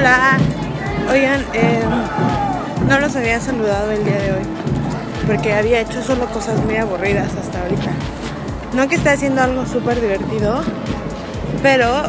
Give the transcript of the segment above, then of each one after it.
Hola. Oigan, no los había saludado el día de hoy porque había hecho solo cosas muy aburridas hasta ahorita. No que esté haciendo algo súper divertido, pero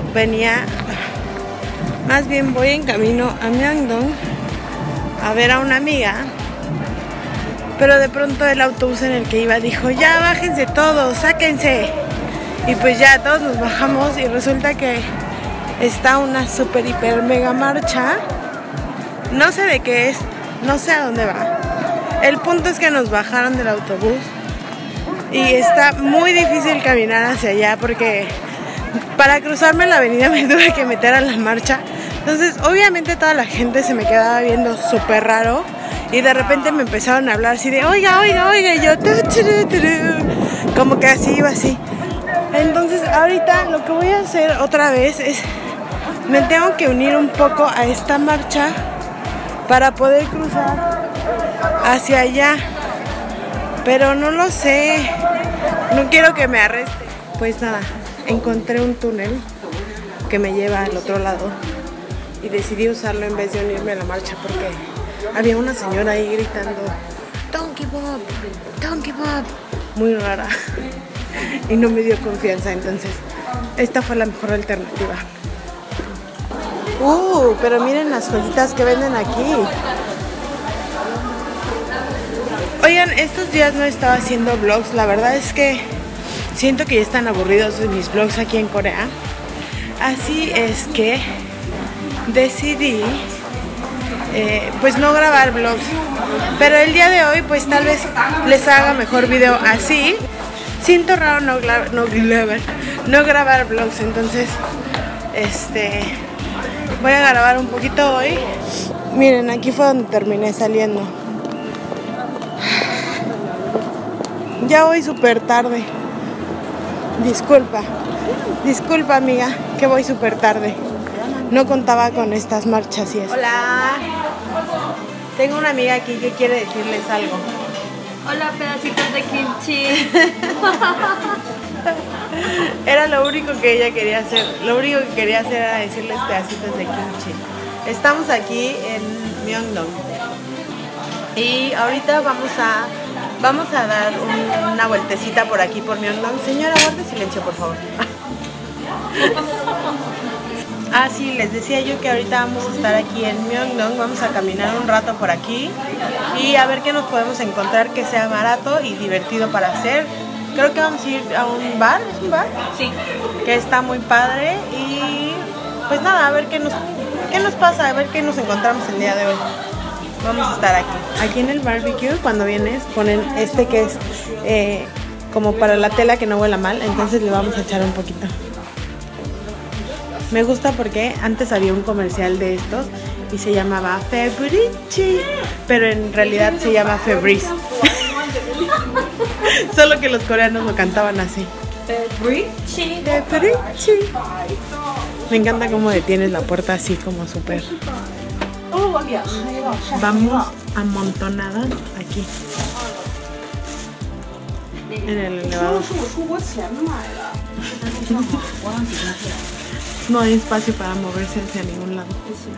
más bien voy en camino a Myeongdong a ver a una amiga. Pero de pronto el autobús en el que iba dijo: ya bájense todos, sáquense. Y pues ya todos nos bajamos y resulta que está una super hiper mega marcha. No sé de qué es, no sé a dónde va. El punto es que nos bajaron del autobús y está muy difícil caminar hacia allá porque para cruzarme la avenida me tuve que meter a la marcha. Entonces obviamente toda la gente se me quedaba viendo súper raro y de repente me empezaron a hablar así de oiga, y yo como que así iba así. Entonces ahorita lo que voy a hacer otra vez es me tengo que unir un poco a esta marcha para poder cruzar hacia allá, pero no lo sé, no quiero que me arreste. Pues nada, encontré un túnel que me lleva al otro lado y decidí usarlo en vez de unirme a la marcha porque había una señora ahí gritando Donkey Bob, Donkey Bob, muy rara y no me dio confianza, entonces esta fue la mejor alternativa. Pero miren las joyitas que venden aquí. Oigan, estos días no estaba haciendo vlogs. La verdad es que siento que ya están aburridos de mis vlogs aquí en Corea. Así es que decidí pues no grabar vlogs. Pero el día de hoy pues tal vez les haga mejor video así. Siento raro no grabar vlogs. Entonces voy a grabar un poquito hoy. Miren, aquí fue donde terminé saliendo. Ya voy súper tarde. Disculpa amiga, que voy súper tarde. No contaba con estas marchas y eso. Hola. Tengo una amiga aquí que quiere decirles algo. Hola, pedacitos de kimchi. Era lo único que ella quería hacer. Lo único que quería hacer era decirles pedacitos de kimchi. Estamos aquí en Myeongdong y ahorita vamos a dar una vueltecita por aquí por Myeongdong. Señora, guarde silencio, por favor. Sí, les decía yo que ahorita vamos a estar aquí en Myeongdong. Vamos a caminar un rato por aquí y a ver qué nos podemos encontrar que sea barato y divertido para hacer. Creo que vamos a ir a un bar, ¿es un bar? Sí. Que está muy padre y pues nada, a ver qué nos pasa, a ver qué nos encontramos el día de hoy. Vamos a estar aquí. Aquí en el barbecue, cuando vienes, ponen que es como para la tela que no huela mal, entonces le vamos a echar un poquito. Me gusta porque antes había un comercial de estos y se llamaba Febrici, pero en realidad se llama Febreze. Solo que los coreanos lo cantaban así. Febrici. Me encanta cómo detienes la puerta así como súper. Vamos amontonadas aquí en el elevador. No hay espacio para moverse hacia ningún lado.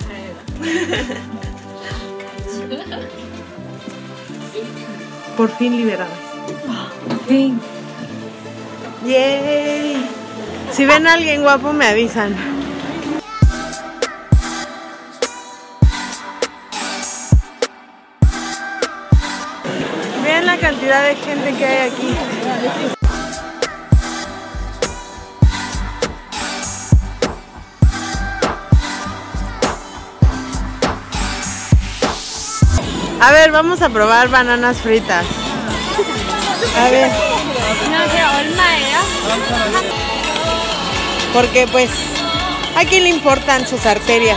Por fin liberadas. Fin. Yay. Si ven a alguien guapo me avisan. Vean la cantidad de gente que hay aquí. A ver, vamos a probar bananas fritas. A ver. Porque pues a quién le importan sus arterias.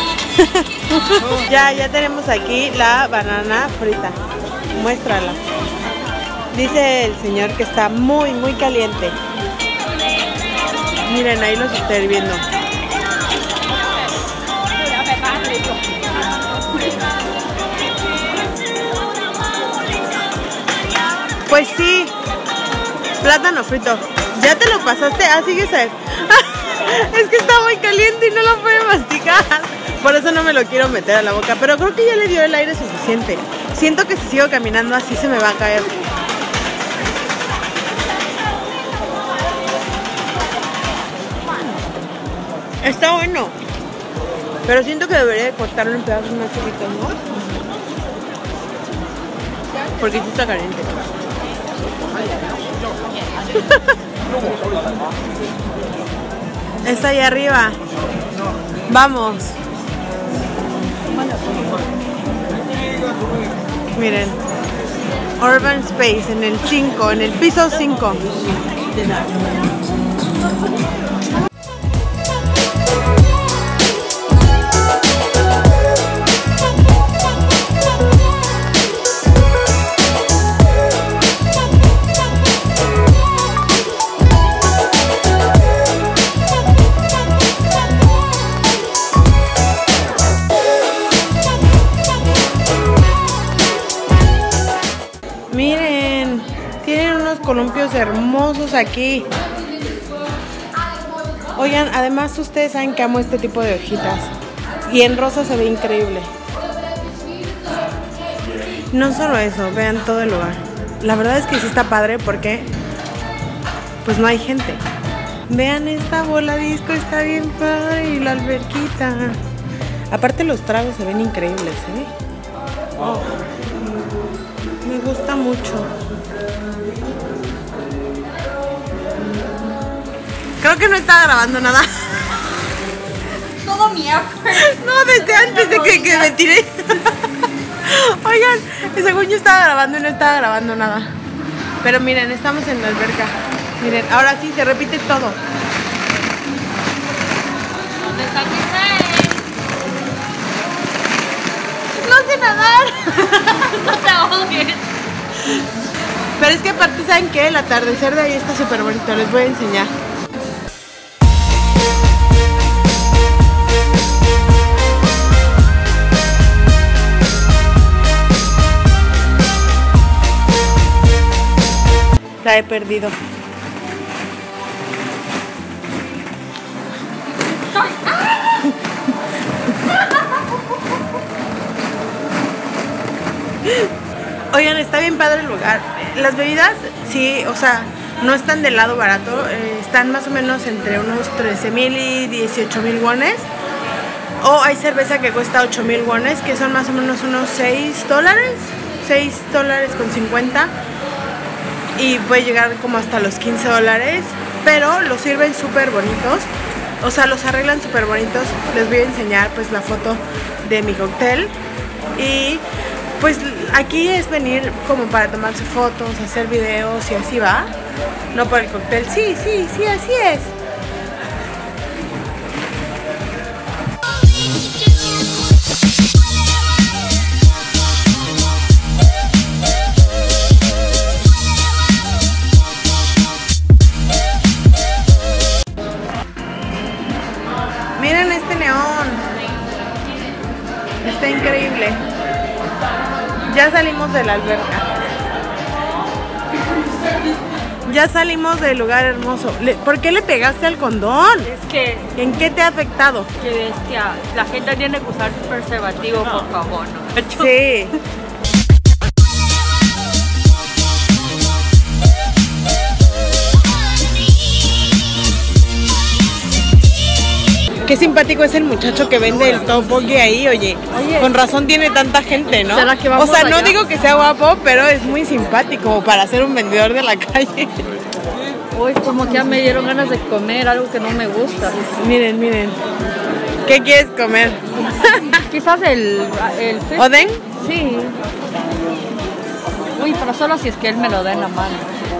Ya tenemos aquí la banana frita. Muéstrala. Dice el señor que está muy muy caliente. Miren, ahí los estoy hirviendo. Pues sí, plátano frito. ¿Ya te lo pasaste? Sigues a ver. Es que está muy caliente y no lo puede masticar. Por eso no me lo quiero meter a la boca. Pero creo que ya le dio el aire suficiente. Siento que si sigo caminando así se me va a caer. Está bueno. Pero siento que debería de cortarlo en pedazos más chiquitos, ¿no? Porque sí está caliente. Está ahí arriba. Vamos. Miren. Urban Space en el 5, en el piso 5. Miren, tienen unos columpios hermosos aquí. Oigan, además ustedes saben que amo este tipo de hojitas. Y en rosa se ve increíble. No solo eso, vean todo el lugar. La verdad es que sí está padre porque pues no hay gente. Vean esta bola disco, está bien padre. Y la alberquita. Aparte los tragos se ven increíbles, ¿eh? Oh. Me gusta mucho. Creo que no estaba grabando nada. Todo mi effort. No, desde antes de que me tiré. Oigan, según yo estaba grabando y no estaba grabando nada. Pero miren, estamos en la alberca. Miren, ahora sí se repite todo. ¿Dónde está mi rey? No sé nadar. No te ahogues. Pero es que aparte, ¿saben qué? El atardecer de ahí está súper bonito. Les voy a enseñar. La he perdido. Oigan, está bien padre el lugar. Las bebidas, sí, o sea, no están del lado barato. Están más o menos entre unos 13,000 y 18,000 wones. O hay cerveza que cuesta 8,000 wones, que son más o menos unos $6. $6.50. Y puede llegar como hasta los $15. Pero los sirven súper bonitos. O sea, los arreglan súper bonitos. Les voy a enseñar pues la foto de mi cóctel. Y pues aquí es venir como para tomarse fotos, hacer videos y así va. No por el cóctel. Sí, así es. Miren este neón. Está increíble. Ya salimos de la alberca. Ya salimos del lugar hermoso. ¿Por qué le pegaste al condón? Es que, ¿En qué te ha afectado? qué bestia. La gente tiene que usar preservativo, por favor, ¿no? Sí. Qué simpático es el muchacho que vende el tteokbokki ahí, oye. Con razón tiene tanta gente, ¿no? ¿Será que O vamos sea, no allá? digo que sea guapo, pero es muy simpático para ser un vendedor de la calle. Uy, como que ya me dieron ganas de comer algo que no me gusta. Miren. ¿Qué quieres comer? Quizás el fish. ¿Oden? Sí. Uy, pero solo si es que él me lo da en la mano.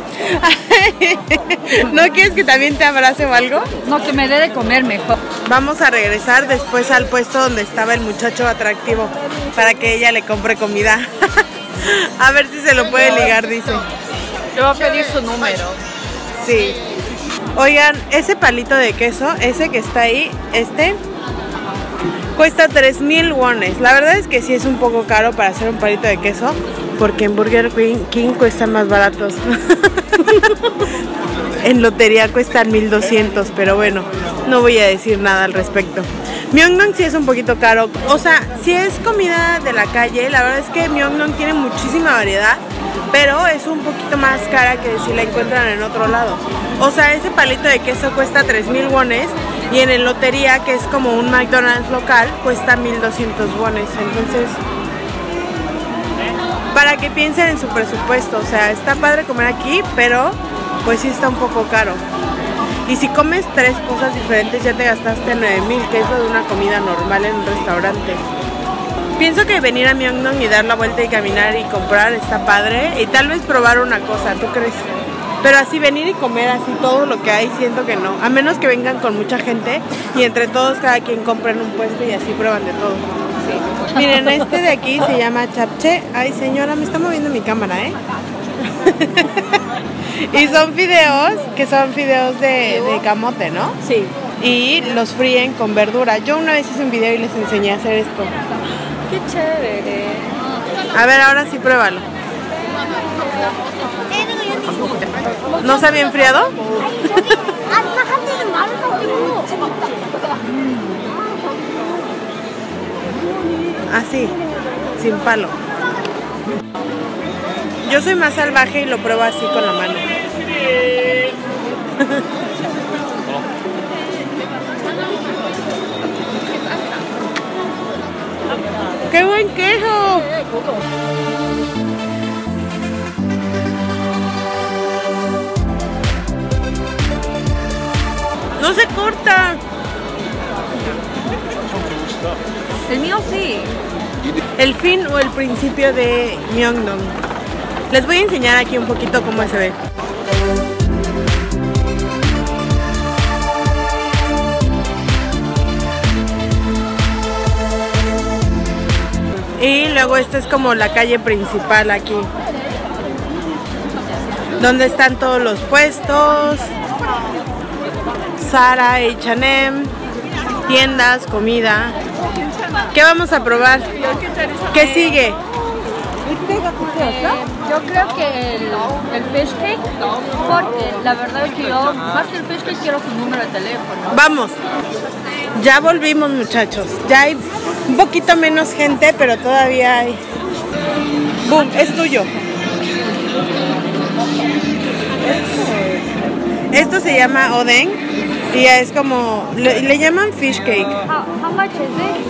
¿No quieres que también te abrace o algo? No, que me dé de comer mejor. Vamos a regresar después al puesto donde estaba el muchacho atractivo para que ella le compre comida. A ver si se lo puede ligar, dice. Yo voy a pedir su número. Sí. Oigan, ese palito de queso, ese que está ahí, cuesta 3,000 wones. La verdad es que sí es un poco caro para hacer un palito de queso, porque en Burger King cuestan más baratos. En lotería cuestan 1,200, pero bueno, no voy a decir nada al respecto. Myeongdong sí es un poquito caro. O sea, si es comida de la calle, la verdad es que Myeongdong tiene muchísima variedad, pero es un poquito más cara que si la encuentran en otro lado. O sea, ese palito de queso cuesta 3,000 wones y en el Lotería, que es como un McDonald's local, cuesta 1,200 wones. Entonces, para que piensen en su presupuesto, o sea, está padre comer aquí, pero pues sí está un poco caro. Y si comes 3 cosas diferentes ya te gastaste 9,000, que es lo de una comida normal en un restaurante. Pienso que venir a Myeongdong y dar la vuelta y caminar y comprar está padre. Y tal vez probar una cosa, ¿tú crees? Pero así venir y comer así todo lo que hay, siento que no. A menos que vengan con mucha gente y entre todos cada quien compren un puesto y así prueban de todo. Sí. Miren, este de aquí se llama japchae. Ay, señora, me está moviendo mi cámara, ¿eh? Y son fideos, que son fideos de camote, ¿no? Sí. Y los fríen con verdura. Yo una vez hice un video y les enseñé a hacer esto. Qué chévere. A ver, ahora sí pruébalo. ¿No se había enfriado? Así, sin palo. Yo soy más salvaje y lo pruebo así con la mano. ¡Qué buen queso! No se corta. El mío sí. El fin o el principio de Myeongdong. Les voy a enseñar aquí un poquito cómo se ve. Y luego esta es como la calle principal aquí, donde están todos los puestos, Zara, H&M, tiendas, comida. ¿Qué vamos a probar? ¿Qué sigue? Yo creo que el fish cake, porque la verdad es que yo, más que el fish cake, quiero su número de teléfono. Vamos, ya volvimos, muchachos. Ya hay un poquito menos gente, pero todavía hay. ¡Boom! Es tuyo. Esto se llama oden y es como, le llaman fish cake. How much is it?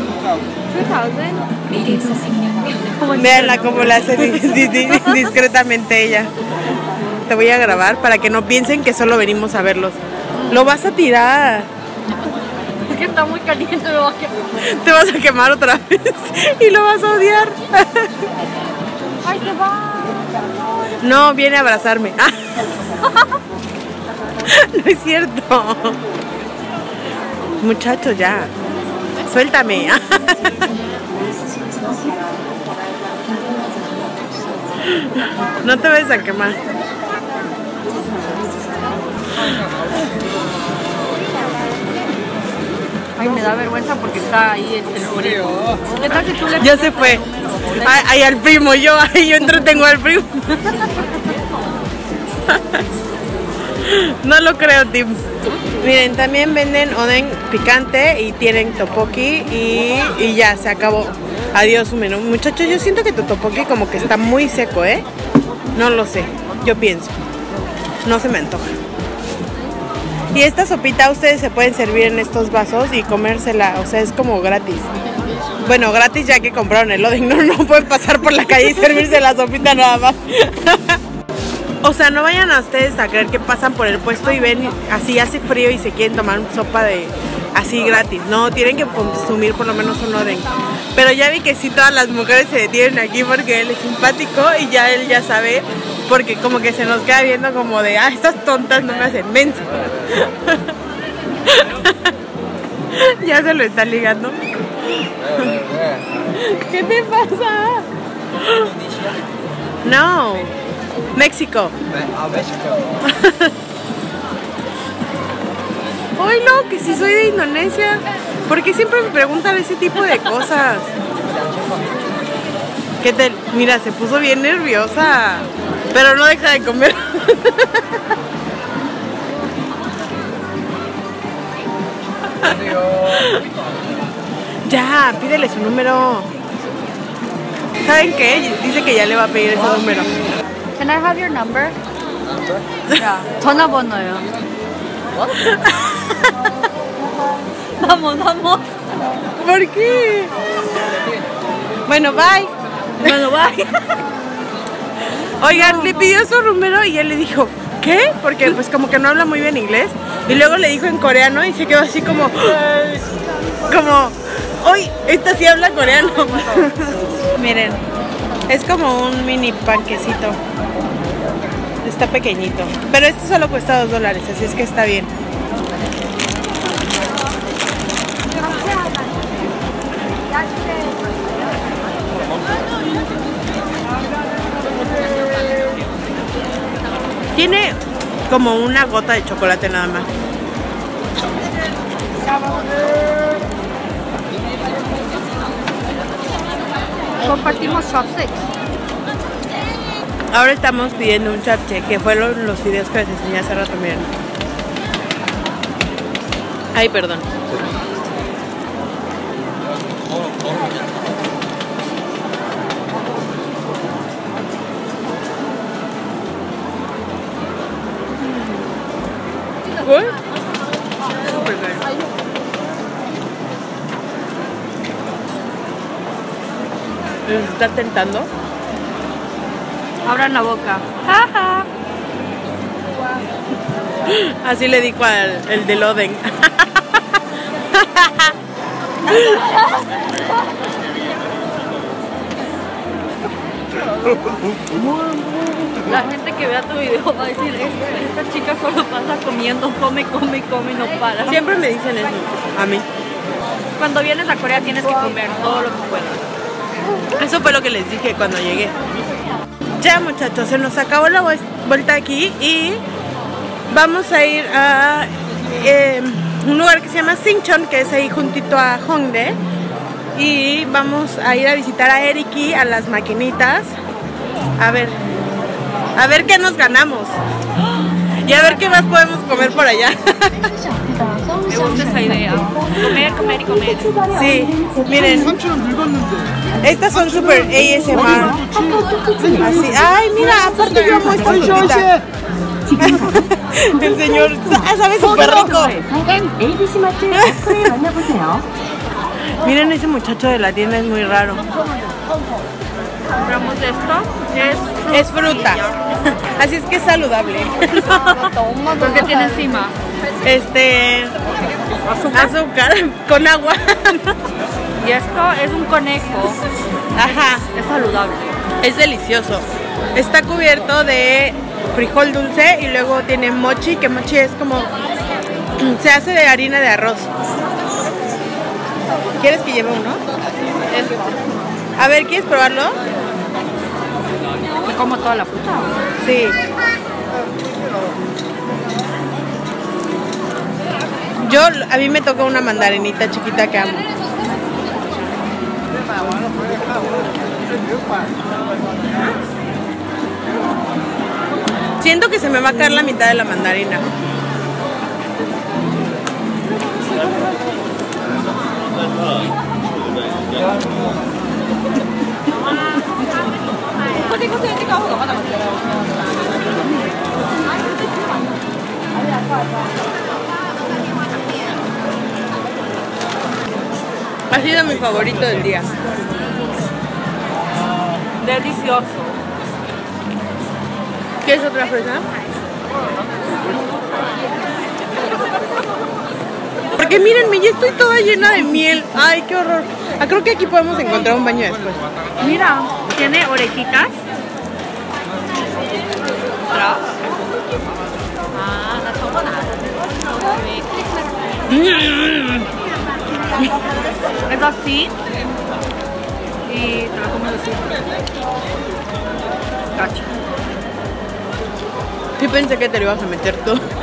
2,000? Veanla como la hace discretamente ella. Te voy a grabar para que no piensen que solo venimos a verlos. Lo vas a tirar. Es que está muy caliente, me va a quemar. Te vas a quemar otra vez y lo vas a odiar. Ay, se va. No, viene a abrazarme. No es cierto. Muchacho, ya. Suéltame. No te vayas a quemar. Ay, me da vergüenza porque está ahí el frío. ¿Qué tal si tú le Ya se fue. Ay, al primo, yo entretengo al primo. No lo creo, Tim. Miren, también venden oden picante y tienen tteokbokki y ya, se acabó. Adiós su menú. Muchachos, yo siento que tu tteokbokki como que está muy seco, ¿eh? No lo sé, yo pienso. No se me antoja. Y esta sopita ustedes se pueden servir en estos vasos y comérsela, o sea, es como gratis. Bueno, gratis ya que compraron el oden, no pueden pasar por la calle y servirse la sopita nada más. O sea, no vayan a ustedes a creer que pasan por el puesto y ven así hace frío y se quieren tomar sopa de así gratis. No, tienen que consumir por lo menos un oden. Pero ya vi que sí, todas las mujeres se detienen aquí porque él es simpático y ya él ya sabe, porque como que se nos queda viendo como de, ah, estas tontas no me hacen mensa. Ya se lo está ligando. ¿Qué te pasa? No. México. Hoy no, que si soy de Indonesia. Porque siempre me preguntan ese tipo de cosas. ¿Qué tal? Mira, se puso bien nerviosa. Pero no deja de comer. Ya, pídele su número. ¿Saben qué? Dice que ya le va a pedir ese número. Can I have your number? 야, 전화번호요. Vamos. ¿Por qué? Bueno, bye. Bueno, bye. Oigan, le pidió su número y él le dijo, ¿qué? Porque pues como que no habla muy bien inglés. Y luego le dijo en coreano y se quedó así como, uy, esta sí habla coreano. Miren, es como un mini panquecito. Está pequeñito. Pero este solo cuesta $2, así es que está bien. Tiene como una gota de chocolate nada más. Compartimos chopsticks. Ahora estamos pidiendo un japchae, que fueron los videos que les enseñé hace rato, miren. Ay, perdón. ¿Cool? Súper bueno. ¿Les está tentando? Abran la boca. Así le dijo el de Loden. La gente que vea tu video va a decir, esta chica solo pasa comiendo, come y no para. Siempre me dicen eso a mí. Cuando vienes a Corea tienes que comer todo lo que puedas. Eso fue lo que les dije cuando llegué. Ya, muchachos, se nos acabó la vuelta aquí y vamos a ir a un lugar que se llama Sinchon, que es ahí juntito a Hongdae, y vamos a ir a visitar a Eriki, a las maquinitas, a ver qué nos ganamos y a ver qué más podemos comer por allá. Me gusta esa idea. Comer y comer. Sí, miren, estas son super ASMR. Así, ay, mira, aparte yo amo esta frutita. El señor sabe súper rico. Miren, ese muchacho de la tienda es muy raro. Compramos esto, Es fruta. Así es que es saludable. porque tiene encima azúcar con agua. y esto es un conejo. Ajá, Es saludable. es delicioso. Está cubierto de frijol dulce y luego tiene mochi, que mochi es como, se hace de harina de arroz. ¿Quieres que lleve uno? A ver, ¿quieres probarlo? Me como toda la fruta. Sí. A mí me toca una mandarinita chiquita que amo. Siento que se me va a caer la mitad de la mandarina. Ha sido mi favorito del día. Delicioso. ¿Quieres otra fresa? Porque mírenme, ya estoy toda llena de miel. Ay, qué horror. Creo que aquí podemos encontrar un baño después. Mira, tiene orejitas. Es así. Y te lo comes así. Cacho. Yo pensé que te lo ibas a meter tú.